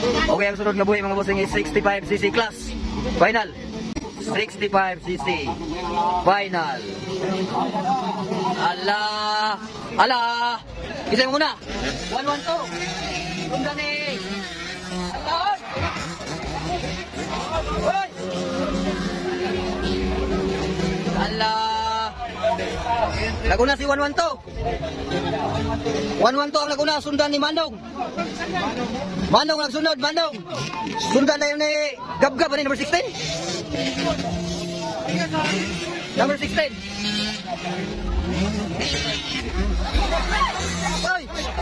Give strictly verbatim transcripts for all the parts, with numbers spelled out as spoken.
Okay, ang sunod nga buhi mga bossing is sixty-five c c class. Final. sixty-five c c. Final. Ala. Ala. Isa yung muna. one one two. Tunda ni. Alaan. Hoy. Ala. Laguna si one one two. one one two ang Laguna, sundan ni Manong. Manong nagsunod, Manong. Sundan na yun ni Gabgab, ano number sixteen? Number sixteen. Ay!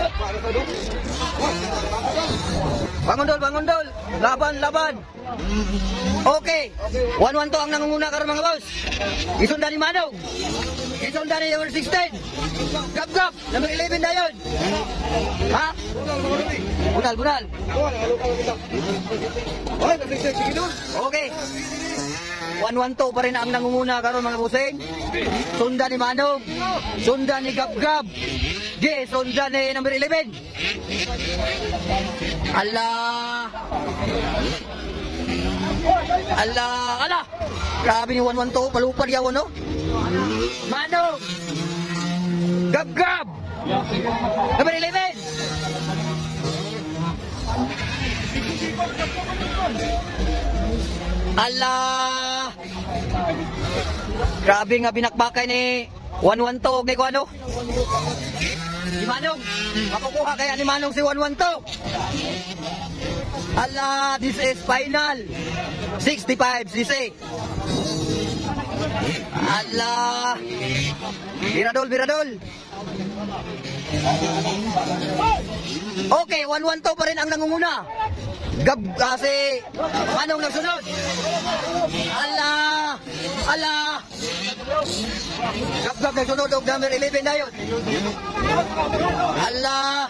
Bangon dol, bangon dol. Laban, laban. Okay. one one two ang nangunguna karon mga boss. Isundan ni Manong. Isundan ni number sixteen. Gab gab, number eleven na yun. Ha? Bunal, bunal. Okay. one one two pa rin ang nangunguna karon mga bossing. Sundan ni Manong. Sundan ni Gab gab. G, sundan ni number eleven. Allah. Allah, ala. Grabe ni one one two, palupad yaw no. Manong. Gab gab. Number eleven. Allah. Grabe nga binakbakay ni one one two ni ko ano? Ni Manong. Makukuha kaya ni Manong si one one two. Allah, this is final. sixty-five c c. Allah. Biradol, biradol. Okay, one one two pa rin ang nangunguna. Gab kasi Manong nagsunod. Allah. Allah. Gab gab nagsunod og number eleven na yun. Allah.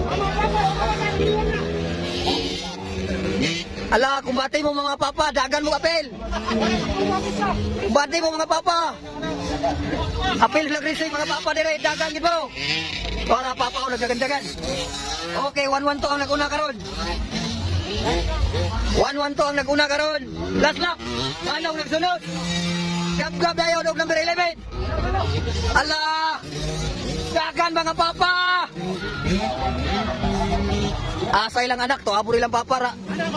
Ala, kumbati mo mga papa, dagan mo apel. Kumbati mo mga papa. Apel lang racing mga papa dire, dagan gid mo. Para papa ko nagagandagan. Okay, one one two ang naguna karon. one one two ang naguna karon. Last lap. Manong nagsunod. Gab-gab dayon og number eleven. Ala! Dagan mga papa. Asay lang anak to, aburi lang papa ra.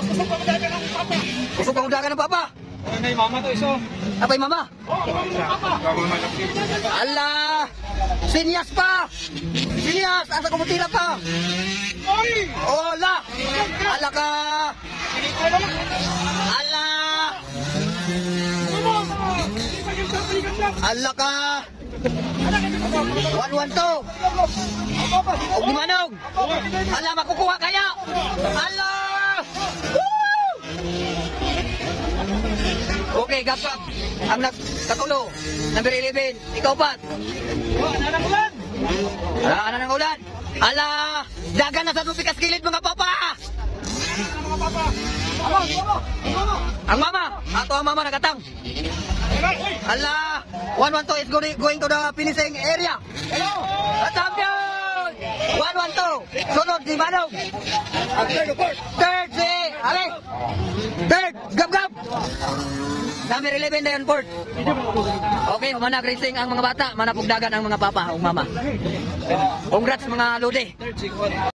Gusto pang udagan ng papa. Ano yung mama to iso? Apay mama? Allah! Sinyas pa! Sinyas! Asa kumutila pa? Ola! Ala ka! Ala! Ala ka! one one two! Og ni Manong! Ala, makukuha kaya! Ala! Okay, gapap. Ang nagkatulo. Number eleven. Ikaw pat. Ala ng ulan. Ala, ala ng ulan. Ala, dagan na sa tupikas kilid mga papa. Mga papa. Ang mama. Ato ang mama nagatang. Ala, one one two is going, going to the finishing area. A champion. one one two. Sunod si Manong. Third si Ale. Third, gab-gab. Number eleven na yun, Port. Okay, manag racing ang mga bata, manapugdagan ang mga papa o mama. Congrats mga lodi.